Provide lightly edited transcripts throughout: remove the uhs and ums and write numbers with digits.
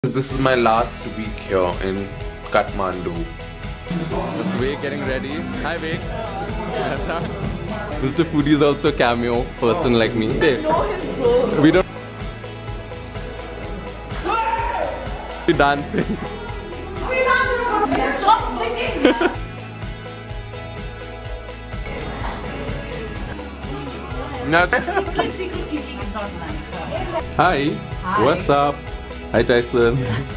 This is my last week here in Kathmandu. It's Vik getting ready. Hi Vik. Mr. Foodie is also a cameo person like me. We don't be dancing. Stop clicking. Secret clicking is not nice. Hi. What's up? Hi Tyson.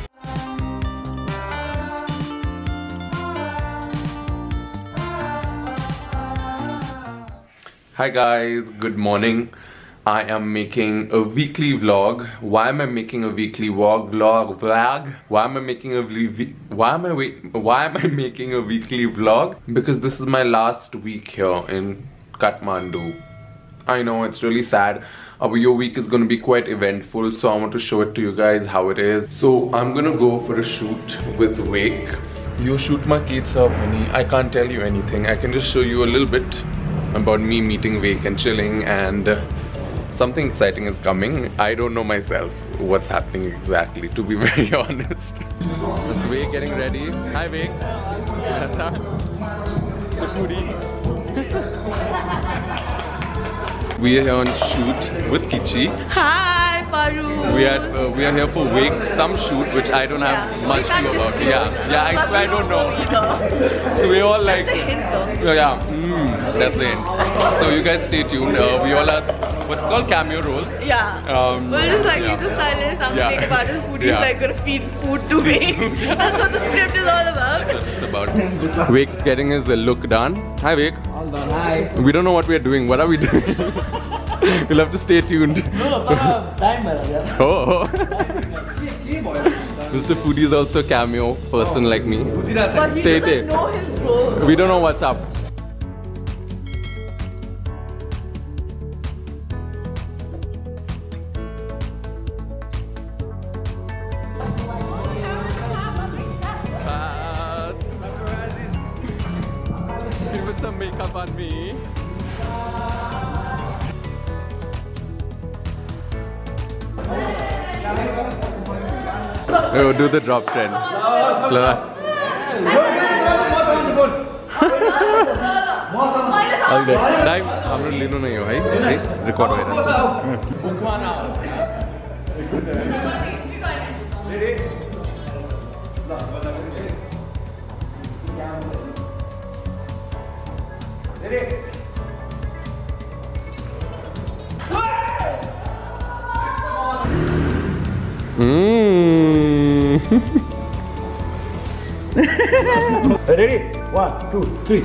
Hi guys, good morning. I am making a weekly vlog. Why am I making a weekly vlog? Why am I making a weekly vlog? Because this is my last week here in Kathmandu. I know it's really sad. Your week is going to be quite eventful, so I want to show it to you guys how it is. So I'm going to go for a shoot with Vik. You shoot my kids up, honey. I can't tell you anything. I can just show you a little bit about me meeting Vik and chilling, and something exciting is coming. I don't know myself what's happening exactly, to be very honest. It's Vik getting ready. Hi Vik. The foodie. We are here on shoot with Kichi. Hi, Paru. We are here for Vik, some shoot which I don't have much clue about. I don't know. So we all like. That's the hint though. That's the hint. So you guys stay tuned. We all have what's called cameo roles. Yeah. We're just like to silence something about his food. He's like gonna feed food to me. That's what the script is all about. That's what it's about. Vik's getting his look done. Hi Vik. All done. Hi. We don't know what we are doing. What are we doing? You'll have to stay tuned. No, time. Oh. Mr. Foodie is also a cameo person like me. But he doesn't know his role. We don't know what's up. Give it some makeup on me. Oh, do the drop trend. Time हमरो लेनो नहीं हो भाई, record हो रहा Ready? 1, 2, 3.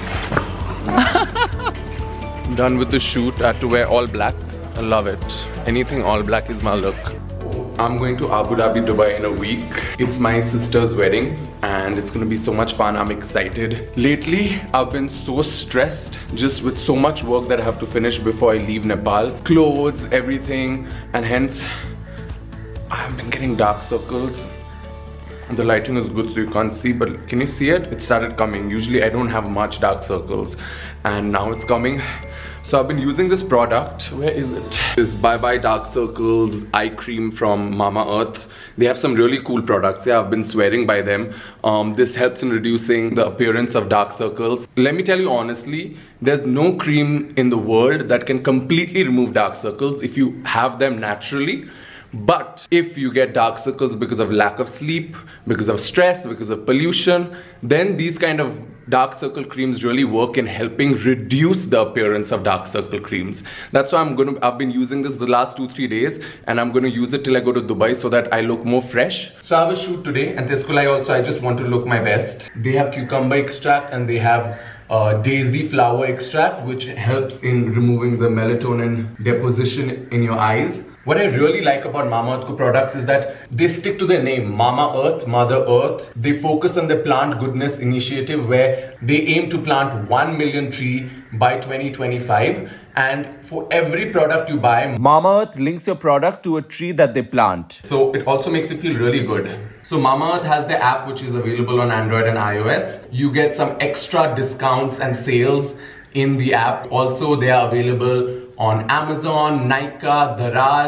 Done with the shoot. I had to wear all black. I love it. Anything all black is my look. I'm going to Abu Dhabi, Dubai in a week. It's my sister's wedding and it's gonna be so much fun. I'm excited. Lately, I've been so stressed just with so much work that I have to finish before I leave Nepal. Clothes, everything, and hence I've been getting dark circles. The lighting is good so you can't see, but can you see it? It started coming. Usually I don't have much dark circles and now it's coming. So I've been using this product. Where is it? This Bye Bye Dark Circles eye cream from Mama Earth. They have some really cool products. Yeah, I've been swearing by them. This helps in reducing the appearance of dark circles. Let me tell you honestly, there's no cream in the world that can completely remove dark circles if you have them naturally. But if you get dark circles because of lack of sleep, because of stress, because of pollution, then these kind of dark circle creams really work in helping reduce the appearance of dark circle creams. That's why I've been using this the last 2-3 days, and I'm going to use it till I go to Dubai so that I look more fresh. So I have a shoot today, and Tescolai also, I just want to look my best. They have cucumber extract and they have daisy flower extract, which helps in removing the melatonin deposition in your eyes. What I really like about Mama Earth products is that they stick to their name, Mama Earth, Mother Earth. They focus on the Plant Goodness Initiative where they aim to plant 1 million trees by 2025. And for every product you buy, Mama Earth links your product to a tree that they plant. So it also makes you feel really good. So Mama Earth has the app which is available on Android and iOS. You get some extra discounts and sales in the app. Also, they are available on Amazon, Nykaa, Daraz,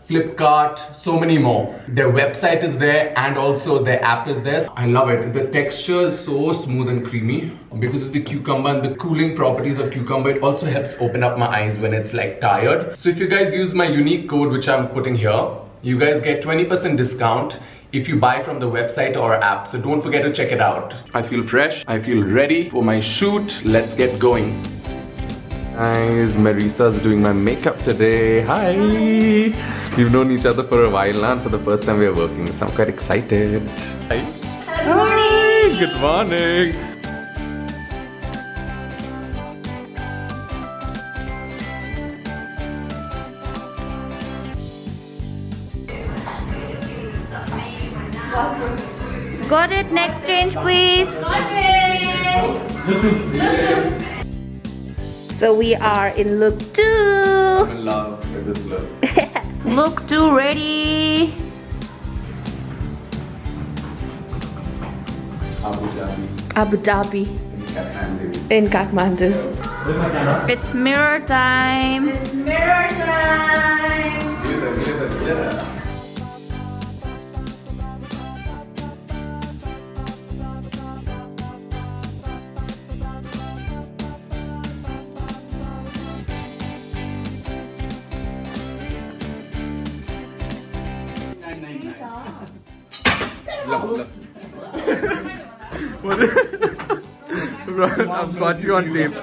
Flipkart, so many more. Their website is there and also their app is there. I love it. The texture is so smooth and creamy because of the cucumber and the cooling properties of cucumber. It also helps open up my eyes when it's like tired. So if you guys use my unique code, which I'm putting here, you guys get 20% discount if you buy from the website or app. So don't forget to check it out. I feel fresh. I feel ready for my shoot. Let's get going. Guys, Marisa's doing my makeup today. Hi! We've known each other for a while now, and for the first time we are working, so I'm quite excited. Hi! Good morning! Hi, good morning! Got it. Next change, please. Got it. So we are in look 2. I'm in love with this look. Look 2 ready. Abu Dhabi. In Kathmandu. It's mirror time. It's mirror time. I've got you on tape.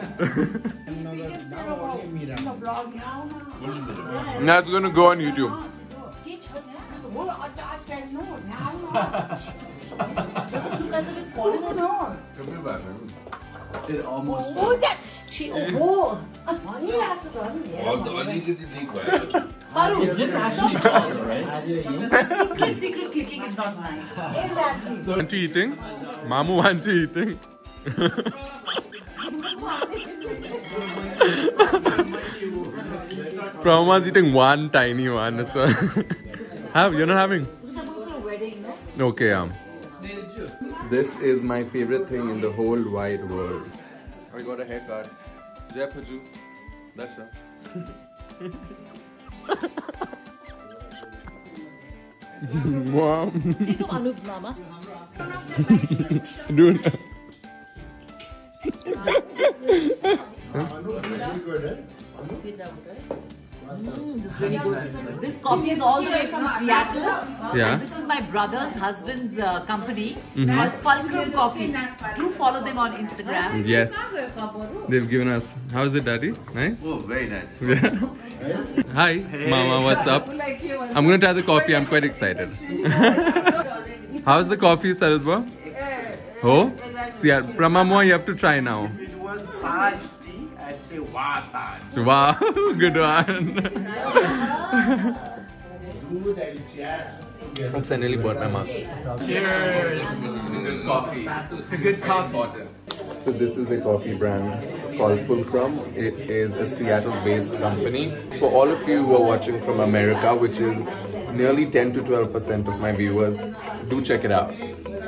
Now it's gonna go on YouTube. It almost. It didn't actually fall, right? Secret clicking is not nice. Want you eating? Mamu want you eating? Prama's eating one tiny one. That's all. You're not having? Okay, This is my favorite thing in the whole wide world. I got a haircut. Jai Paju. Dasha. Mom. Take up Anup, Mama. Dude. This is really good. This coffee is all the way from Seattle. Yeah. And this is my brother's husband's company. Called Parakram Coffee. Do follow them on Instagram. Yes. They've given us. How's it, Daddy? Nice? Oh, very nice. Yeah. Hi, Mama. What's up? I'm gonna try the coffee. I'm quite excited. How's the coffee, Saradba? Oh? See, Pramamo, you have to try now. If it was Taj tea, I'd say Wow Taj. Wow, good one. Oops, I nearly burnt my mouth. Cheers! Good coffee. It's a good coffee. So this is a coffee brand called Parakram. It is a Seattle-based company. For all of you who are watching from America, which is nearly 10 to 12% of my viewers, do check it out.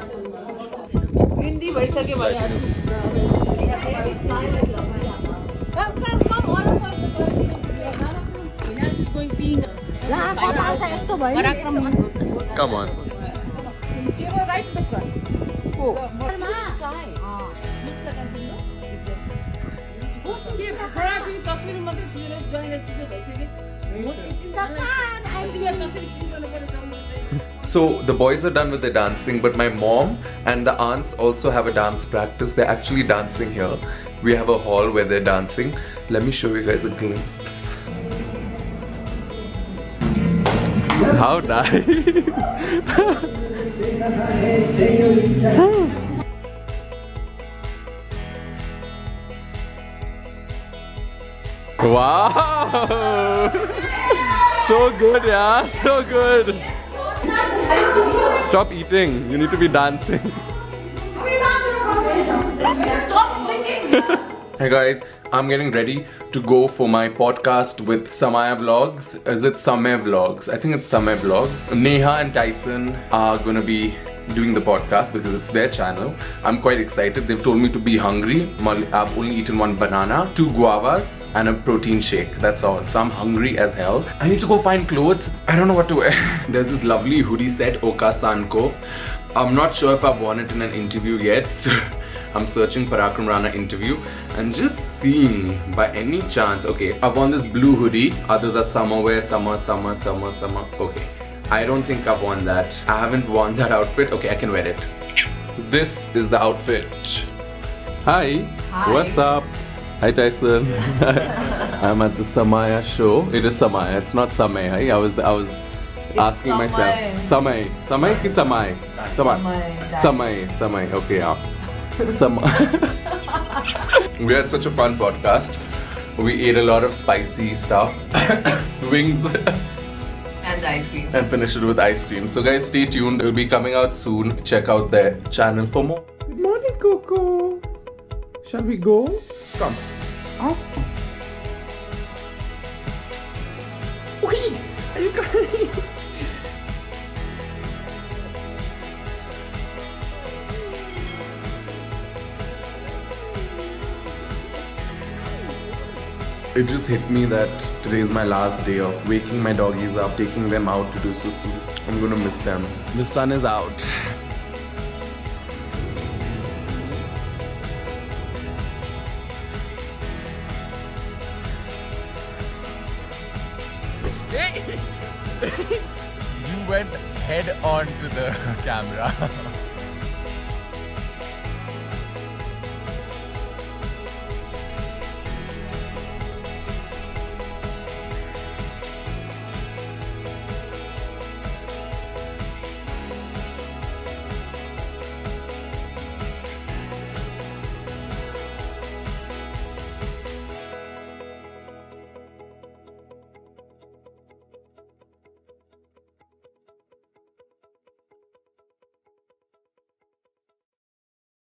Come on. Right in the front. So the boys are done with their dancing, but my mom and the aunts also have a dance practice. They're actually dancing here. We have a hall where they're dancing. Let me show you guys a glimpse. How nice! Wow! So good, yeah, so good. Stop eating. You need to be dancing. Stop clicking! Hey guys, I'm getting ready to go for my podcast with Samaya Vlogs. Is it Samaya Vlogs? I think it's Samaya Vlogs. Neha and Tyson are gonna be doing the podcast because it's their channel. I'm quite excited. They've told me to be hungry. I've only eaten one banana, 2 guavas, and a protein shake. That's all. So I'm hungry as hell. I need to go find clothes. I don't know what to wear. There's this lovely hoodie set, Okasanko. I'm not sure if I've worn it in an interview yet. So I'm searching Parakram Rana interview and just seeing by any chance. Okay, I've worn this blue hoodie. Others are summer wear, summer. Okay, I don't think I've worn that. I haven't worn that outfit. Okay, I can wear it. This is the outfit. Hi. What's up? Hi Tyson. I'm at the Samaya show. It is Samaya. It's not Samaya. I was asking myself. Samay ki Samay? Samay. Okay, yeah. We had such a fun podcast. We ate a lot of spicy stuff. Wings. And ice cream. And finished it with ice cream. So guys, stay tuned. It will be coming out soon. Check out their channel for more. Good morning, Coco. Shall we go? Come. Up. Wait, are you coming? It just hit me that today is my last day of waking my doggies up, taking them out to do susu. I'm gonna miss them. The sun is out. You went head on to the camera.